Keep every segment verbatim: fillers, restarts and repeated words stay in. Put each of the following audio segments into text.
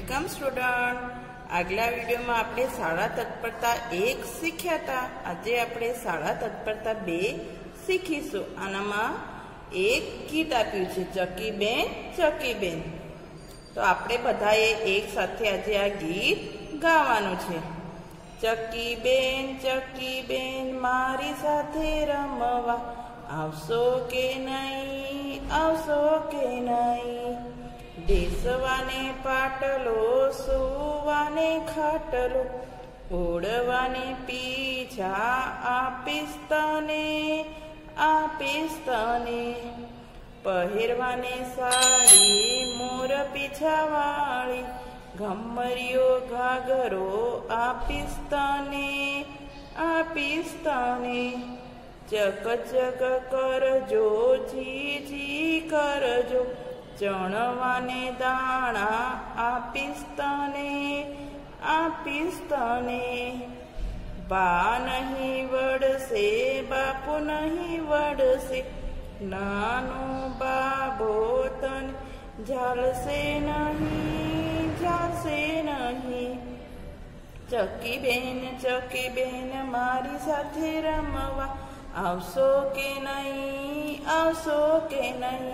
Welcome student. આગલા વિડીયોમાં આપણે શાળા તત્પરતા એક શીખ્યા હતા। આજે આપણે શાળા તત્પરતા બે શીખીશું। આનામાં એક ગીત આપ્યું છે, ચકીબેન ચકીબેન। તો આપણે બધાએ એક સાથે આજે આ ગીત ગાવાનું છે। ચકીબેન ચકીબેન મારી સાથે રમવા આવશો કે નહીં, આવશો કે નહીં? બેસવાને પાટલો, સુવાને ખાટલો, ઓળવાને પીછા આપીશ તને, આપીશ તને। પહેરવાને સાડી મોર પીછાવાળી, ઘમરીઓ ઘાઘરો આપીશ તને, આપીશ તને। ચક ચક કરજો, જી જી કરજો, ચણવાને દાણા આપીશ તને, આપીશ તને। બા નહીં વળશે, બાપુ નહીં વળશે, નાનો બાબો તને ઝાલશે નહીં, ઝાલશે નહીં। ચકીબેન ચકીબેન મારી સાથે રમવા આવશો કે નહીં, આવશો કે નહીં?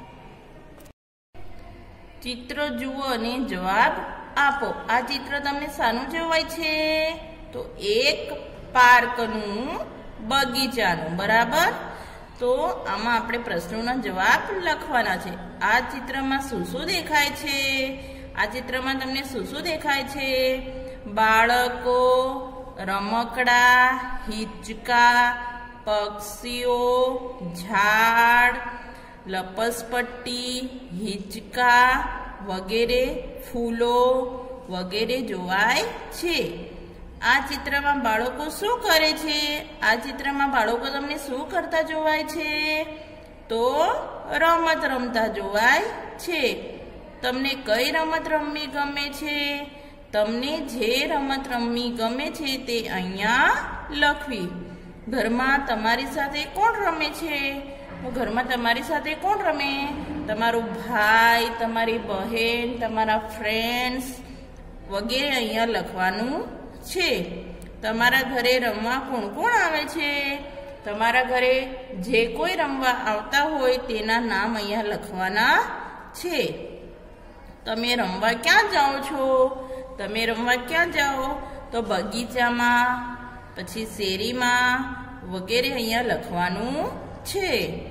ચિત્ર જુઓ અને જવાબ આપો। આ ચિત્ર તમને શાનું જવાય છે? તો એક પાર્કનું, બગીચાનું, બરાબર। તો આમાં આપણે પ્રશ્નોના જવાબ લખવાના છે। આ ચિત્રમાં શું શું દેખાય છે? આ ચિત્રમાં તમને શું શું દેખાય છે? બાળકો, રમકડા, હિંચકા, પક્ષીઓ, ઝાડ, લપસપટ્ટી, હિંચકા વગેરે, ફૂલો વગેરે જોવાય છે। આ ચિત્રમાં બાળકો શું કરે છે? આ ચિત્રમાં બાળકો તમને શું કરતા જોવાય છે? તો રમત રમતા જોવાય છે। તમને કઈ રમત રમવી ગમે છે? તમને જે રમત રમવી ગમે છે તે અહીંયા લખવી। ઘરમાં તમારી સાથે કોણ રમે છે? તો ઘરમાં તમારી સાથે કોણ રમે? તમારો ભાઈ, તમારી બહેન, તમારા ફ્રેન્ડ્સ વગેરે અહીંયા લખવાનું છે। તમારા ઘરે રમવા કોણ કોણ આવે છે? તમારા ઘરે જે કોઈ રમવા આવતા હોય તેના નામ અહીંયા લખવાના છે। તમે રમવા ક્યાં જાઓ છો? તમે રમવા ક્યાં જાઓ? તો બગીચામાં, પછી શેરીમાં વગેરે અહીંયા લખવાનું છે।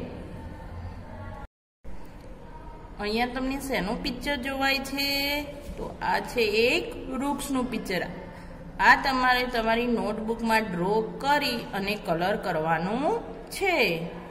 અહીંયા તમને શેનું પિક્ચર જોવાય છે? તો આ છે એક વૃક્ષનું પિક્ચર। આ તમારે તમારી નોટબુકમાં ડ્રો કરી અને કલર કરવાનું છે।